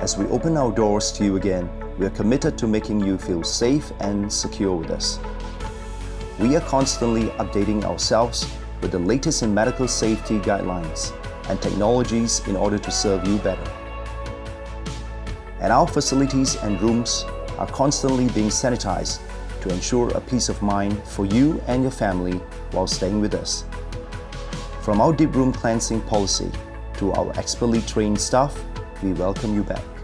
As we open our doors to you again, we are committed to making you feel safe and secure with us. We are constantly updating ourselves with the latest in medical safety guidelines and technologies in order to serve you better. And our facilities and rooms are constantly being sanitized to ensure a peace of mind for you and your family while staying with us. From our deep room cleansing policy to our expertly trained staff, we welcome you back.